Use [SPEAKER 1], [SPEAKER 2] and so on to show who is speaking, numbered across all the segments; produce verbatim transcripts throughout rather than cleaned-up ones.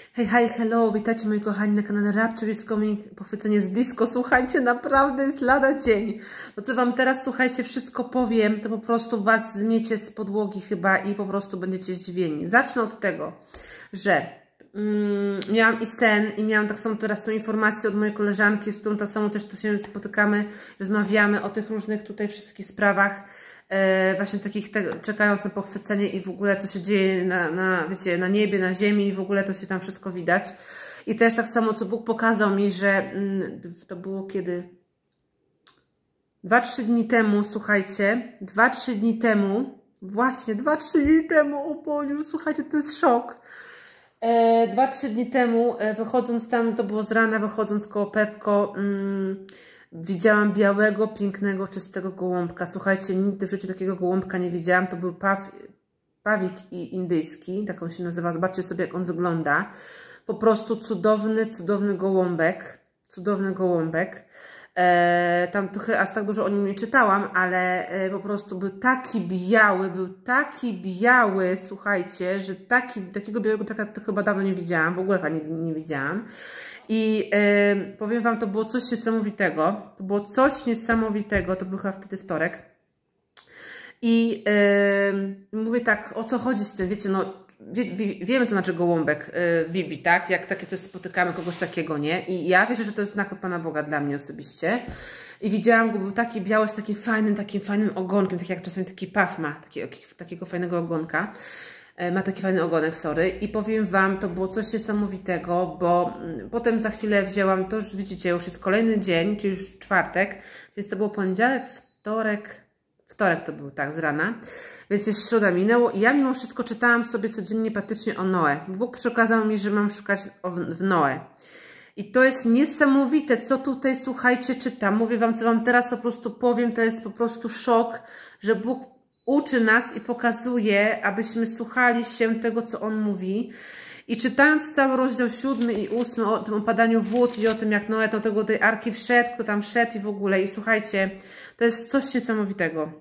[SPEAKER 1] Hej, hej, hello, witajcie moi kochani na kanale Rapture is Coming, pochwycenie z blisko, słuchajcie, naprawdę jest lada dzień. To co wam teraz, słuchajcie, wszystko powiem, to po prostu was zmiecie z podłogi chyba i po prostu będziecie zdziwieni. Zacznę od tego, że mm, miałam i sen i miałam tak samo teraz tą informację od mojej koleżanki, z którą tak samo też tu się spotykamy, rozmawiamy o tych różnych tutaj wszystkich sprawach. E, właśnie takich, te, czekając na pochwycenie i w ogóle co się dzieje na, na, wiecie, na niebie, na ziemi i w ogóle to się tam wszystko widać. I też tak samo, co Bóg pokazał mi, że mm, to było kiedy? Dwa, trzy dni temu, słuchajcie, dwa, trzy dni temu, właśnie dwa, trzy dni temu, o Boziu, słuchajcie, to jest szok. E, dwa, trzy dni temu, e, wychodząc tam, to było z rana, wychodząc koło Pepko, mm, widziałam białego, pięknego, czystego gołąbka. Słuchajcie, nigdy w życiu takiego gołąbka nie widziałam. To był paw, pawik indyjski, tak on się nazywa. Zobaczcie sobie, jak on wygląda. Po prostu cudowny, cudowny gołąbek. Cudowny gołąbek. E, tam trochę aż tak dużo o nim nie czytałam, ale e, po prostu był taki biały, był taki biały, słuchajcie, że taki, takiego białego piaka to chyba dawno nie widziałam. W ogóle nie, nie widziałam. I yy, powiem wam, to było coś niesamowitego. To było coś niesamowitego. To był chyba wtedy wtorek. I yy, mówię tak, o co chodzi z tym? Wiecie, no wie, wie, wiemy, co znaczy gołąbek yy, Bibi, tak? Jak takie coś spotykamy, kogoś takiego, nie? I ja wierzę, że to jest znak od Pana Boga dla mnie osobiście. I widziałam go, był taki biały, z takim fajnym, takim fajnym ogonkiem, tak jak czasami taki paw ma, taki, takiego fajnego ogonka. Ma taki fajny ogonek, sorry. I powiem wam, to było coś niesamowitego, bo potem za chwilę wzięłam, to już widzicie, już jest kolejny dzień, czyli już czwartek, więc to było poniedziałek, wtorek, wtorek to był, tak, z rana, więc jest środa minęło i ja mimo wszystko czytałam sobie codziennie praktycznie o Noe. Bóg przekazał mi, że mam szukać w Noe. I to jest niesamowite, co tutaj, słuchajcie, czytam. Mówię wam, co wam teraz po prostu powiem, to jest po prostu szok, że Bóg uczy nas i pokazuje, abyśmy słuchali się tego, co On mówi. I czytając cały rozdział siódmy i ósmy o tym opadaniu wód i o tym, jak Noe do tego tej arki wszedł, kto tam wszedł i w ogóle. I słuchajcie, to jest coś niesamowitego.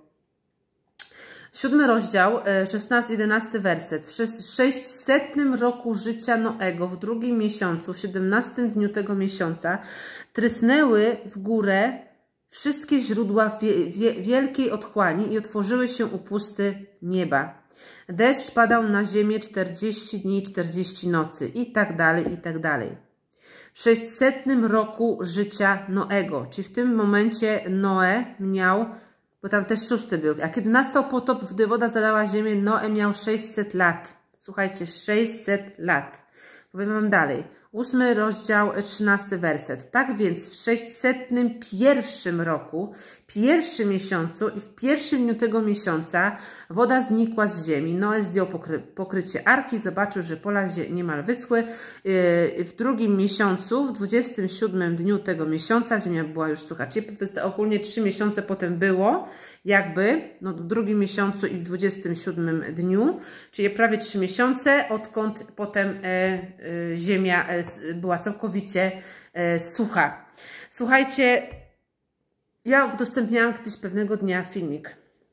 [SPEAKER 1] Siódmy rozdział, szesnasty, jedenasty werset. W sześćsetnym roku życia Noego, w drugim miesiącu, w siedemnastym dniu tego miesiąca, trysnęły w górę wszystkie źródła wie, wie, wielkiej otchłani i otworzyły się upusty nieba. Deszcz padał na ziemię czterdzieści dni i czterdzieści nocy i tak dalej, i tak dalej. W sześćsetnym roku życia Noego, czyli w tym momencie Noe miał, bo tam też szósty był, a kiedy nastał potop, gdy woda zalała ziemię, Noe miał sześćset lat. Słuchajcie, sześćset lat. Powiem wam dalej. Ósmy rozdział, trzynasty werset. Tak więc w sześćsetnym pierwszym roku, pierwszym miesiącu i w pierwszym dniu tego miesiąca woda znikła z ziemi. Noe zdjął pokry pokrycie arki, zobaczył, że pola niemal wyschły. Yy, w drugim miesiącu, w dwudziestym siódmym dniu tego miesiąca, ziemia była już sucha. Czyli to jest ogólnie trzy miesiące potem było, jakby, no w drugim miesiącu i w dwudziestym siódmym dniu, czyli prawie trzy miesiące, odkąd potem e, e, ziemia e, była całkowicie e, sucha. Słuchajcie, ja udostępniałam kiedyś pewnego dnia filmik,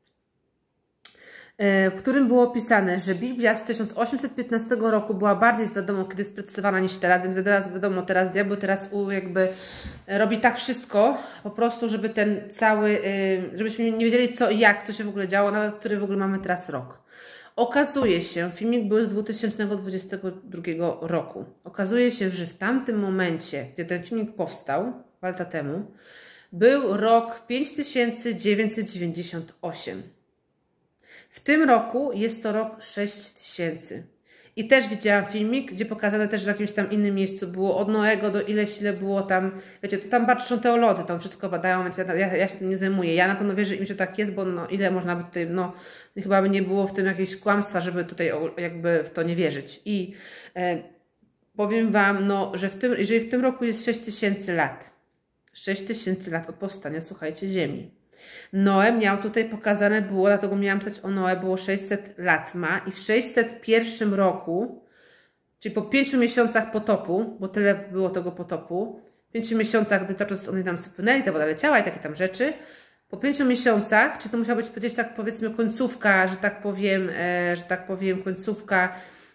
[SPEAKER 1] e, w którym było opisane, że Biblia z tysiąc osiemset piętnastego roku była bardziej, wiadomo, kiedy sprecyzowana niż teraz, więc teraz wiadomo, teraz diabeł teraz jakby robi tak wszystko, po prostu, żeby ten cały, żebyśmy nie wiedzieli co i jak, co się w ogóle działo, nawet który w ogóle mamy teraz rok. Okazuje się, filmik był z dwa tysiące dwudziestego drugiego roku. Okazuje się, że w tamtym momencie, gdzie ten filmik powstał, dwa lata temu, był rok pięć tysięcy dziewięćset dziewięćdziesiąt osiem. W tym roku jest to rok sześć tysięcy. I też widziałam filmik, gdzie pokazane też w jakimś tam innym miejscu było od Noego do ileś, ile było tam, wiecie, to tam patrzą teolodzy, tam wszystko badają, więc ja, ja, ja się tym nie zajmuję. Ja na pewno wierzę im, że tak jest, bo no, ile można by tutaj, no chyba by nie było w tym jakieś kłamstwa, żeby tutaj jakby w to nie wierzyć. I e, powiem wam, no, że w tym, jeżeli w tym roku jest sześć tysięcy lat, sześć tysięcy lat od powstania, słuchajcie, Ziemi. Noe miał tutaj pokazane było, dlatego miałam czytać o Noe, było sześćset lat ma i w sześćset pierwszym roku, czyli po pięciu miesiącach potopu, bo tyle było tego potopu, w pięciu miesiącach, gdy cały czas oni tam spłynęli, ta woda leciała i takie tam rzeczy, po pięciu miesiącach, czy to musiała być gdzieś tak powiedzmy końcówka, że tak powiem, e, że tak powiem końcówka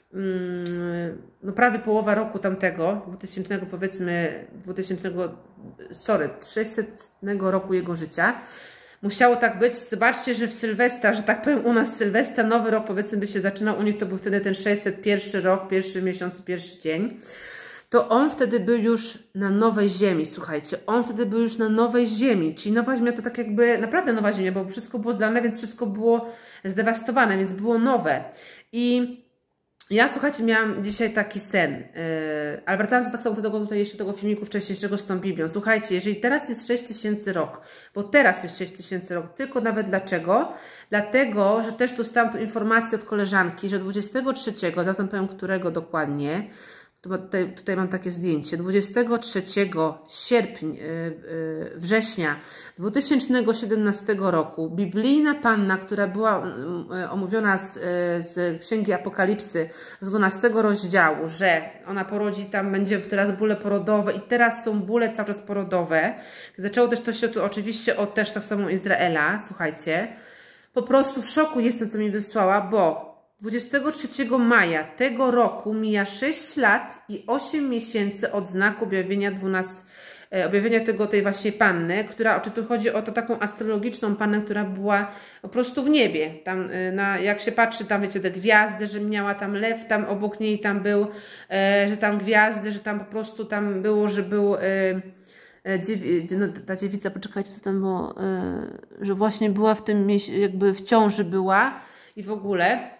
[SPEAKER 1] no prawie połowa roku tamtego, dwutysięcznego powiedzmy, dwutysięcznego, sorry, trzysetnego roku jego życia. Musiało tak być. Zobaczcie, że w Sylwestra, że tak powiem u nas Sylwestra, nowy rok powiedzmy by się zaczynał, u nich to był wtedy ten sześćset pierwszy rok, pierwszy miesiąc, pierwszy dzień. To on wtedy był już na nowej ziemi, słuchajcie, on wtedy był już na nowej ziemi, czyli nowa ziemia to tak jakby, naprawdę nowa ziemia, bo wszystko było zlane, więc wszystko było zdewastowane, więc było nowe. I ja, słuchajcie, miałam dzisiaj taki sen, yy, ale wracając tak samo do tego tutaj jeszcze tego filmiku wcześniejszego z tą Biblią. Słuchajcie, jeżeli teraz jest sześć tysięcy rok, bo teraz jest sześć tysięcy rok, tylko nawet dlaczego? Dlatego, że też dostałam tu informację od koleżanki, że dwudziestego trzeciego, zaraz powiem którego dokładnie, Tutaj, tutaj mam takie zdjęcie. dwudziestego trzeciego sierpnia, września dwa tysiące siedemnastego roku biblijna panna, która była omówiona z, z Księgi Apokalipsy z dwunastego rozdziału, że ona porodzi, tam będzie teraz bóle porodowe i teraz są bóle cały czas porodowe. Zaczęło też to się tu oczywiście od też tak samo Izraela, słuchajcie. Po prostu w szoku jestem, co mi wysłała, bo dwudziestego trzeciego maja tego roku mija sześć lat i osiem miesięcy od znaku objawienia dwunastu, objawienia tego, tej właśnie panny, która, czy tu chodzi o to taką astrologiczną pannę, która była po prostu w niebie. Tam, na, jak się patrzy, tam wiecie, te gwiazdy, że miała tam lew, tam obok niej tam był, e, że tam gwiazdy, że tam po prostu tam było, że był... E, Dziewi, no, ta dziewica, poczekajcie, co tam było, e, że właśnie była w tym, jakby w ciąży była i w ogóle...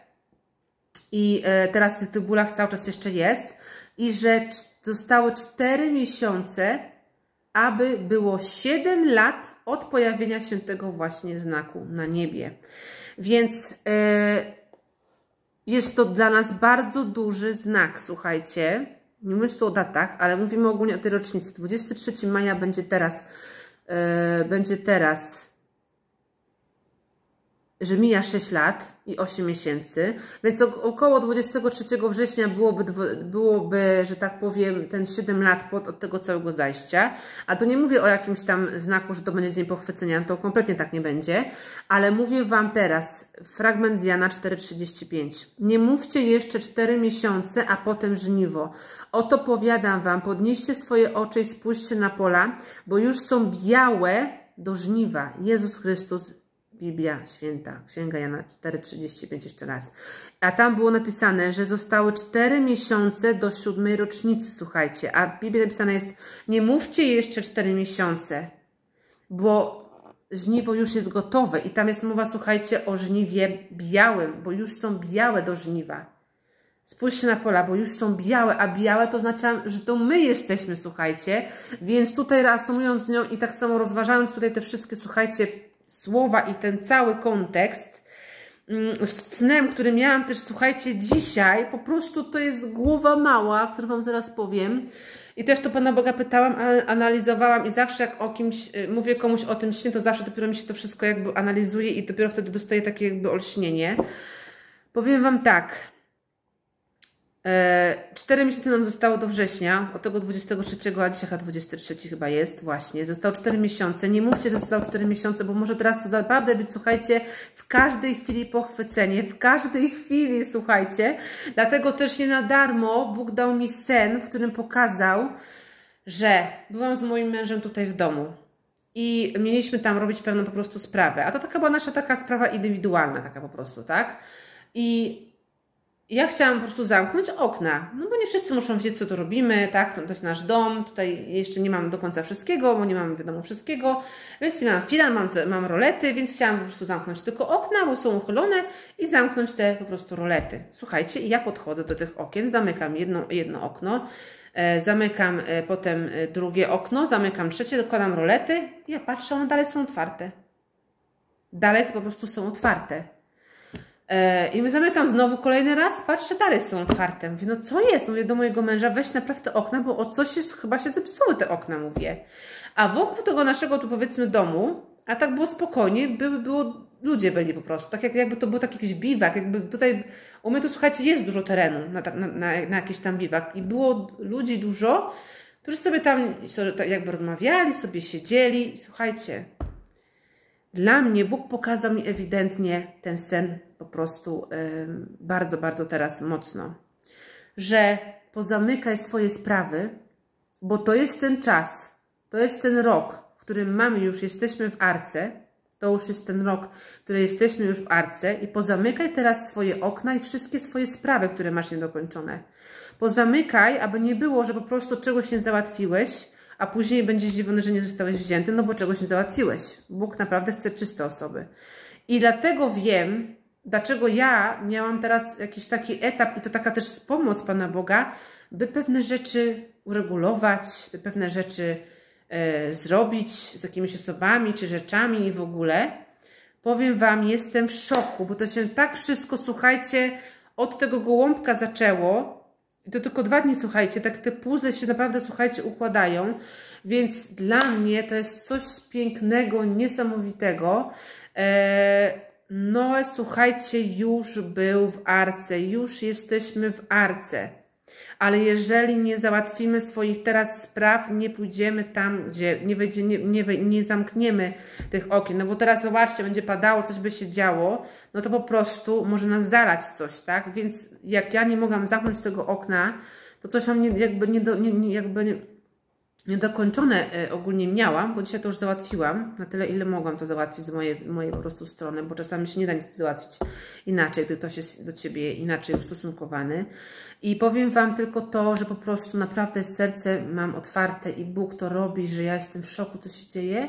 [SPEAKER 1] I teraz w tych bólach cały czas jeszcze jest. I że zostały cztery miesiące, aby było siedem lat od pojawienia się tego właśnie znaku na niebie. Więc e, jest to dla nas bardzo duży znak, słuchajcie. Nie mówię tu o datach, ale mówimy ogólnie o tej rocznicy. dwudziestego trzeciego maja będzie teraz, e, będzie teraz... że mija sześć lat i osiem miesięcy, więc około dwudziestego trzeciego września byłoby, byłoby, że tak powiem, ten siedem lat pod, od tego całego zajścia. A to nie mówię o jakimś tam znaku, że to będzie dzień pochwycenia, to kompletnie tak nie będzie, ale mówię Wam teraz, fragment z Jana cztery trzydzieści pięć. Nie mówcie jeszcze cztery miesiące, a potem żniwo. Oto powiadam Wam, podnieście swoje oczy i spójrzcie na pola, bo już są białe do żniwa. Jezus Chrystus, Biblia Święta, Księga Jana cztery trzydzieści pięć jeszcze raz. A tam było napisane, że zostały cztery miesiące do siódmej rocznicy, słuchajcie. A w Biblii napisane jest, nie mówcie jeszcze cztery miesiące, bo żniwo już jest gotowe. I tam jest mowa, słuchajcie, o żniwie białym, bo już są białe do żniwa. Spójrzcie na pola, bo już są białe, a białe to oznacza, że to my jesteśmy, słuchajcie. Więc tutaj reasumując z nią i tak samo rozważając tutaj te wszystkie, słuchajcie, słowa i ten cały kontekst z snem, który miałam też, słuchajcie, dzisiaj, po prostu to jest głowa mała, którą Wam zaraz powiem. I też to Pana Boga pytałam, analizowałam i zawsze jak o kimś, mówię komuś o tym śnie, to zawsze dopiero mi się to wszystko jakby analizuje i dopiero wtedy dostaję takie jakby olśnienie. Powiem Wam tak. Cztery miesiące nam zostało do września, od tego dwudziestego trzeciego, a dzisiaj chyba dwudziesty trzeci chyba jest, właśnie. Zostało cztery miesiące. Nie mówcie, że zostało cztery miesiące, bo może teraz to naprawdę być, słuchajcie, w każdej chwili pochwycenie, w każdej chwili, słuchajcie. Dlatego też nie na darmo Bóg dał mi sen, w którym pokazał, że byłam z moim mężem tutaj w domu i mieliśmy tam robić pewną po prostu sprawę. A to taka była nasza taka sprawa indywidualna, taka po prostu, tak? I ja chciałam po prostu zamknąć okna, no bo nie wszyscy muszą wiedzieć, co tu robimy, tak, to jest nasz dom, tutaj jeszcze nie mam do końca wszystkiego, bo nie mam wiadomo wszystkiego, więc nie mam filan, mam, mam rolety, więc chciałam po prostu zamknąć tylko okna, bo są uchylone i zamknąć te po prostu rolety. Słuchajcie, i ja podchodzę do tych okien, zamykam jedno, jedno okno, e, zamykam e, potem e, drugie okno, zamykam trzecie, dokładam rolety i ja patrzę, one dalej są otwarte. Dalej po prostu są otwarte. I my zamykam znowu kolejny raz, patrzę, dalej są otwarte. Mówię, no co jest? Mówię do mojego męża, weź napraw te okna, bo o coś jest, chyba się zepsuły te okna, mówię. A wokół tego naszego tu powiedzmy domu, a tak było spokojnie, były, było, ludzie byli po prostu, tak jak, jakby to był taki jakiś biwak, jakby tutaj, u mnie tu słuchajcie, jest dużo terenu na, na, na, na jakiś tam biwak i było ludzi dużo, którzy sobie tam sobie jakby rozmawiali, sobie siedzieli i słuchajcie, dla mnie Bóg pokazał mi ewidentnie ten sen po prostu yy, bardzo, bardzo teraz mocno. że pozamykaj swoje sprawy, bo to jest ten czas, to jest ten rok, w którym mamy już, jesteśmy w Arce, to już jest ten rok, w którym jesteśmy już w Arce i pozamykaj teraz swoje okna i wszystkie swoje sprawy, które masz niedokończone. Pozamykaj, aby nie było, że po prostu czegoś nie załatwiłeś, a później będziesz zdziwiony, że nie zostałeś wzięty, no bo czegoś nie załatwiłeś. Bóg naprawdę chce czyste osoby. I dlatego wiem, dlaczego ja miałam teraz jakiś taki etap i to taka też pomoc Pana Boga, by pewne rzeczy uregulować, by pewne rzeczy e, zrobić z jakimiś osobami czy rzeczami i w ogóle. Powiem Wam, jestem w szoku, bo to się tak wszystko, słuchajcie, od tego gołąbka zaczęło. I to tylko dwa dni, słuchajcie, tak te puzzle się naprawdę, słuchajcie, układają. Więc dla mnie to jest coś pięknego, niesamowitego. E, Noe, słuchajcie, już był w Arce, już jesteśmy w Arce. Ale jeżeli nie załatwimy swoich teraz spraw, nie pójdziemy tam, gdzie nie, wejdzie, nie, nie, nie zamkniemy tych okien. No bo teraz zobaczcie, będzie padało, coś by się działo, no to po prostu może nas zalać coś, tak? Więc jak ja nie mogłam zamknąć tego okna, to coś mam nie, jakby, nie do, nie, nie, jakby nie, niedokończone ogólnie miałam, bo dzisiaj to już załatwiłam, na tyle ile mogłam to załatwić z mojej, mojej po prostu strony, bo czasami się nie da nic załatwić inaczej, gdy ktoś jest do Ciebie inaczej ustosunkowany. I powiem Wam tylko to, że po prostu naprawdę serce mam otwarte i Bóg to robi, że ja jestem w szoku, co się dzieje.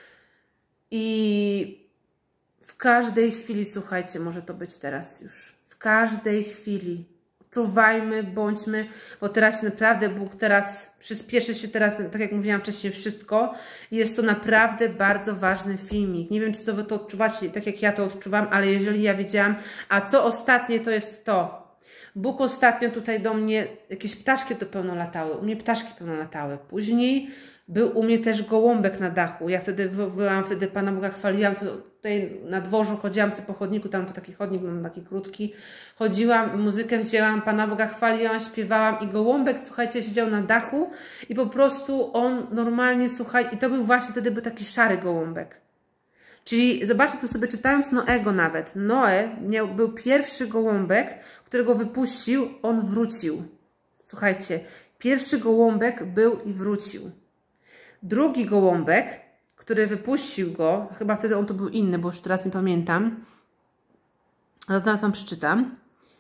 [SPEAKER 1] I w każdej chwili, słuchajcie, może to być teraz już, w każdej chwili. Czuwajmy, bądźmy, bo teraz się naprawdę Bóg teraz przyspieszy się teraz, tak jak mówiłam wcześniej, wszystko. Jest to naprawdę bardzo ważny filmik. Nie wiem, czy to Wy to odczuwacie, tak jak ja to odczuwam, ale jeżeli ja wiedziałam, a co ostatnie, to jest to. Bóg ostatnio tutaj do mnie, jakieś ptaszki to pełno latały, u mnie ptaszki pełno latały. Później był u mnie też gołąbek na dachu. Ja wtedy byłam, wtedy Pana Boga chwaliłam, to tutaj na dworzu chodziłam sobie po chodniku, tam to taki chodnik, no, taki krótki. Chodziłam, muzykę wzięłam, Pana Boga chwaliłam, śpiewałam i gołąbek, słuchajcie, siedział na dachu i po prostu on normalnie, słuchaj, i to był właśnie wtedy był taki szary gołąbek. Czyli zobaczcie, tu sobie czytając Noego nawet. Noe miał, był pierwszy gołąbek, którego wypuścił, on wrócił. Słuchajcie, pierwszy gołąbek był i wrócił. Drugi gołąbek, który wypuścił go, chyba wtedy on to był inny, bo już teraz nie pamiętam, ale zaraz Wam przeczytam.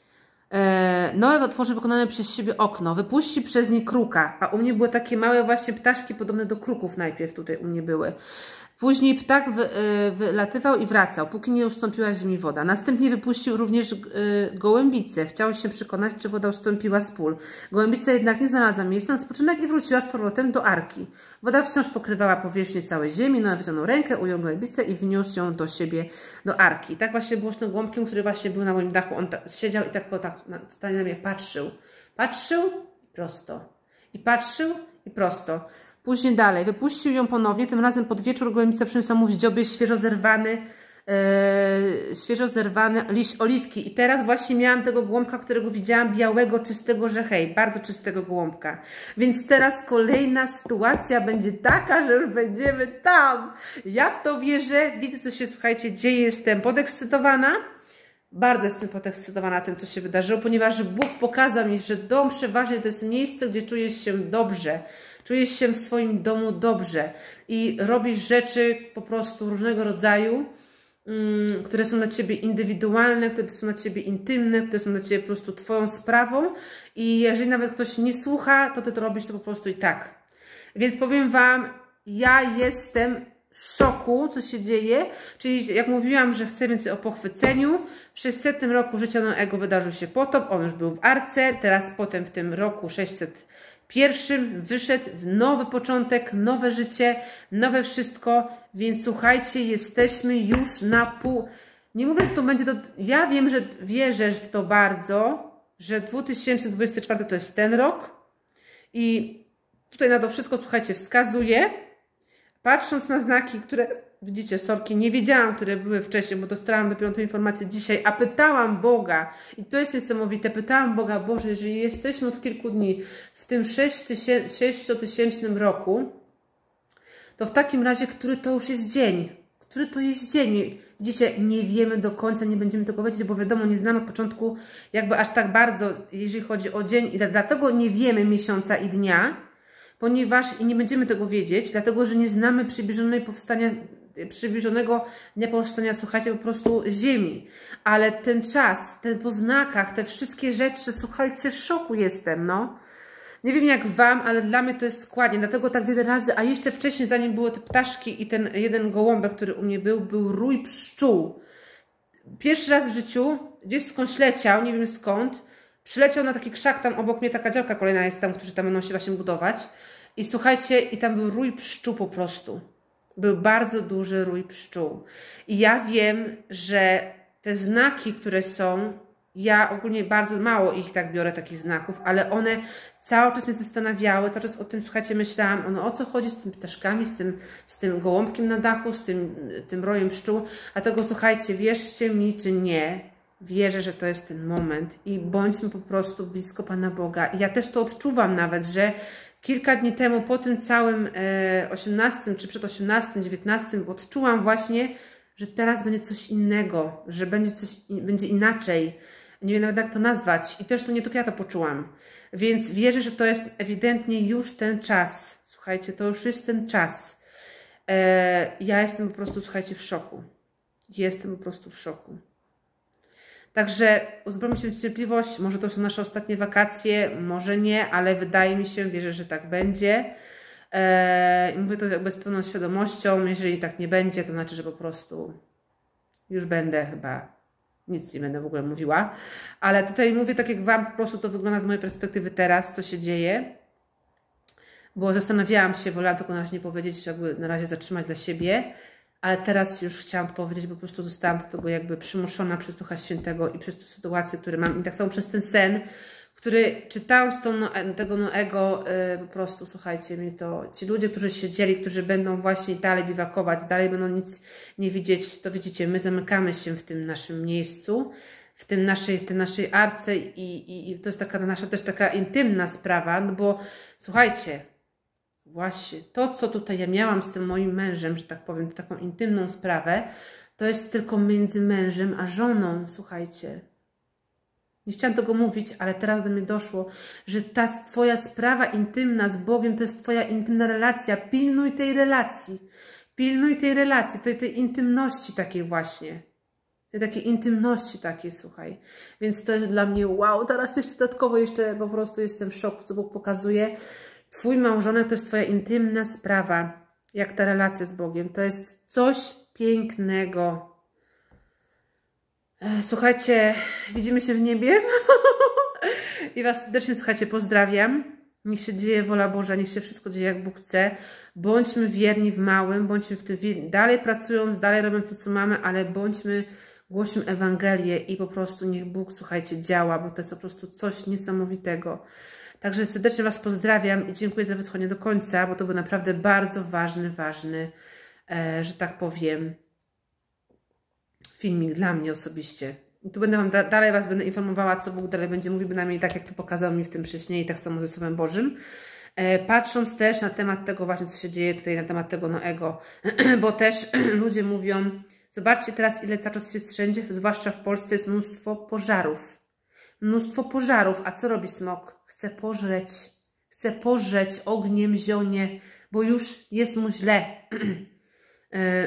[SPEAKER 1] Noe otworzy wykonane przez siebie okno, wypuści przez nie kruka, a u mnie były takie małe właśnie ptaszki podobne do kruków najpierw tutaj u mnie były. Później ptak wy, y, wylatywał i wracał, póki nie ustąpiła ziemi woda. Następnie wypuścił również y, gołębicę. Chciał się przekonać, czy woda ustąpiła z pól. Gołębica jednak nie znalazła miejsca na spoczynek i wróciła z powrotem do arki. Woda wciąż pokrywała powierzchnię całej ziemi. Noe wyciągnął rękę, ujął gołębicę i wniósł ją do siebie, do arki. I tak właśnie było z tym gołąbkiem, który właśnie był na moim dachu. On ta, siedział i tak, tak na, na mnie patrzył. Patrzył i prosto. I patrzył i prosto. Później dalej, wypuścił ją ponownie, tym razem pod wieczór gołębica przyniosła mu w dziobie świeżo zerwany, yy, świeżo zerwany liść oliwki. I teraz właśnie miałam tego gołąbka, którego widziałam, białego, czystego, że hej, bardzo czystego gołąbka. Więc teraz kolejna sytuacja będzie taka, że już będziemy tam. Ja w to wierzę, widzę, co się, słuchajcie, dzieje, jestem podekscytowana. Bardzo jestem podekscytowana tym, co się wydarzyło, ponieważ Bóg pokazał mi, że dom przeważnie to jest miejsce, gdzie czujesz się dobrze. Czujesz się w swoim domu dobrze i robisz rzeczy po prostu różnego rodzaju, um, które są dla Ciebie indywidualne, które są dla Ciebie intymne, które są dla Ciebie po prostu Twoją sprawą i jeżeli nawet ktoś nie słucha, to Ty to robisz to po prostu i tak. Więc powiem Wam, ja jestem w szoku, co się dzieje, czyli jak mówiłam, że chcę więcej o pochwyceniu, w sześćsetnym roku życia Noego wydarzył się potop, on już był w Arce, teraz potem w tym roku sześćset pierwszym wyszedł w nowy początek, nowe życie, nowe wszystko, więc słuchajcie, jesteśmy już na pół. Nie mówię, że to będzie to. Ja wiem, że wierzę w to bardzo, że dwa tysiące dwudziesty czwarty to jest ten rok i tutaj na to wszystko, słuchajcie, wskazuje. Patrząc na znaki, które widzicie, sorki, nie wiedziałam, które były wcześniej, bo dostałam dopiero tę informację dzisiaj, a pytałam Boga, i to jest niesamowite, pytałam Boga, Boże, jeżeli jesteśmy od kilku dni w tym sześciotysięcznym roku, to w takim razie, który to już jest dzień? Który to jest dzień? Widzicie, nie wiemy do końca, nie będziemy tego wiedzieć, bo wiadomo, nie znamy od początku jakby aż tak bardzo, jeżeli chodzi o dzień i dlatego nie wiemy miesiąca i dnia, ponieważ i nie będziemy tego wiedzieć, dlatego, że nie znamy przybliżonej powstania, przybliżonego dnia powstania, słuchajcie, po prostu Ziemi. Ale ten czas, ten po znakach, te wszystkie rzeczy, słuchajcie, w szoku jestem, no. Nie wiem jak Wam, ale dla mnie to jest składnie, dlatego tak wiele razy, a jeszcze wcześniej, zanim były te ptaszki i ten jeden gołąbek, który u mnie był, był rój pszczół. Pierwszy raz w życiu, gdzieś skądś leciał, nie wiem skąd, przyleciał na taki krzak, tam obok mnie taka działka kolejna jest tam, którzy tam będą się właśnie budować. I słuchajcie, i tam był rój pszczół po prostu. Był bardzo duży rój pszczół. I ja wiem, że te znaki, które są, ja ogólnie bardzo mało ich tak biorę, takich znaków, ale one cały czas mnie zastanawiały, cały czas o tym, słuchajcie, myślałam, no o co chodzi z tymi ptaszkami, z tym, z tym gołąbkiem na dachu, z tym, tym rojem pszczół. A tego, słuchajcie, wierzcie mi czy nie, wierzę, że to jest ten moment i bądźmy po prostu blisko Pana Boga. I ja też to odczuwam nawet, że kilka dni temu, po tym całym e, osiemnastym, czy przed osiemnastym, dziewiętnastym, odczułam właśnie, że teraz będzie coś innego, że będzie coś, będzie inaczej. Nie wiem nawet jak to nazwać. I też to nie tylko ja to poczułam. Więc wierzę, że to jest ewidentnie już ten czas. Słuchajcie, to już jest ten czas. E, ja jestem po prostu, słuchajcie, w szoku. Jestem po prostu w szoku. Także uzbrojmy się w cierpliwość. Może to są nasze ostatnie wakacje, może nie, ale wydaje mi się, wierzę, że tak będzie. E, mówię to jakby z pełną świadomością. Jeżeli tak nie będzie, to znaczy, że po prostu już będę chyba... Nic nie będę w ogóle mówiła, ale tutaj mówię tak jak Wam po prostu to wygląda z mojej perspektywy teraz, co się dzieje, bo zastanawiałam się, wolałam tylko na razie nie powiedzieć, jakby na razie zatrzymać dla siebie, ale teraz już chciałam to powiedzieć, bo po prostu zostałam do tego jakby przymuszona przez Ducha Świętego i przez tę sytuację, które mam i tak samo przez ten sen, który czytając tą Noe, tego Noego, yy, po prostu słuchajcie mi to, ci ludzie, którzy siedzieli, którzy będą właśnie dalej biwakować, dalej będą nic nie widzieć, to widzicie, my zamykamy się w tym naszym miejscu, w tym naszej, w tej naszej arce i, i, i to jest taka nasza też taka intymna sprawa, no bo słuchajcie, właśnie to, co tutaj ja miałam z tym moim mężem, że tak powiem, taką intymną sprawę, to jest tylko między mężem a żoną, słuchajcie. Nie chciałam tego mówić, ale teraz do mnie doszło, że ta Twoja sprawa intymna z Bogiem to jest Twoja intymna relacja. Pilnuj tej relacji. Pilnuj tej relacji, tej, tej intymności takiej właśnie. Tej takiej intymności takiej, słuchaj. Więc to jest dla mnie wow. Teraz jeszcze dodatkowo jeszcze po prostu jestem w szoku, co Bóg pokazuje. Twój małżonek to jest Twoja intymna sprawa. Jak ta relacja z Bogiem. To jest coś pięknego. Słuchajcie, widzimy się w niebie i Was serdecznie, słuchajcie, pozdrawiam. Niech się dzieje wola Boża, niech się wszystko dzieje jak Bóg chce. Bądźmy wierni w małym, bądźmy w tym dalej pracując, dalej robiąc to, co mamy, ale bądźmy, głośmy Ewangelię i po prostu niech Bóg, słuchajcie, działa, bo to jest po prostu coś niesamowitego. Także serdecznie Was pozdrawiam i dziękuję za wysłuchanie do końca, bo to był naprawdę bardzo ważny, ważny, e, że tak powiem, filmik dla mnie osobiście. I tu będę Wam da dalej Was będę informowała, co Bóg dalej będzie mówił, bynajmniej tak, jak to pokazał mi w tym wcześniej i tak samo ze Słowem Bożym. E, patrząc też na temat tego właśnie, co się dzieje tutaj, na temat tego Noego, bo też ludzie mówią, zobaczcie teraz, ile cały czas jest wszędzie, zwłaszcza w Polsce, jest mnóstwo pożarów. Mnóstwo pożarów. A co robi smok? Chce pożreć. Chce pożreć ogniem zionie, bo już jest mu źle. e,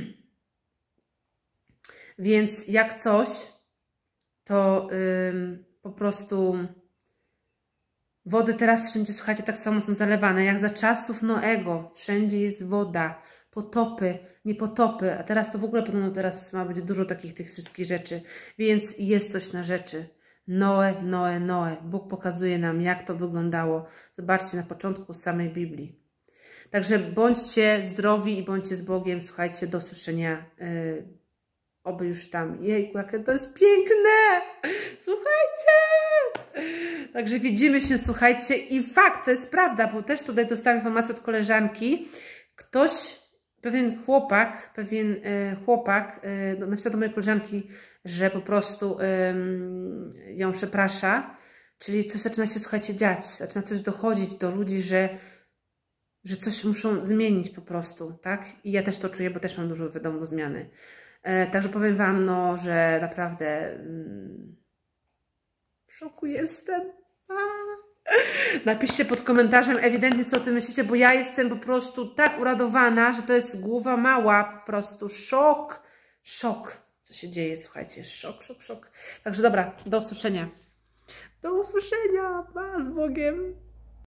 [SPEAKER 1] Więc jak coś, to ym, po prostu wody teraz wszędzie, słuchajcie, tak samo są zalewane, jak za czasów Noego. Wszędzie jest woda, potopy, nie potopy, a teraz to w ogóle podobno teraz ma być dużo takich tych wszystkich rzeczy, więc jest coś na rzeczy. Noe, Noe, Noe. Bóg pokazuje nam, jak to wyglądało. Zobaczcie na początku samej Biblii. Także bądźcie zdrowi i bądźcie z Bogiem. Słuchajcie, do usłyszenia. Yy, Oby już tam. Jejku, jakie to jest piękne! Słuchajcie! Także widzimy się, słuchajcie. I fakt, to jest prawda, bo też tutaj dostałam informację od koleżanki. Ktoś, pewien chłopak, pewien e, chłopak, e, no, napisał do mojej koleżanki, że po prostu e, ją przeprasza. Czyli coś zaczyna się, słuchajcie, dziać. Zaczyna coś dochodzić do ludzi, że że coś muszą zmienić po prostu, tak? I ja też to czuję, bo też mam dużo wiadomo do zmiany. E, także powiem Wam, no, że naprawdę mm, w szoku jestem. A. Napiszcie pod komentarzem ewidentnie, co o tym myślicie, bo ja jestem po prostu tak uradowana, że to jest głowa mała, po prostu szok, szok, co się dzieje, słuchajcie, szok, szok, szok. Także dobra, do usłyszenia. Do usłyszenia, pa, z Bogiem.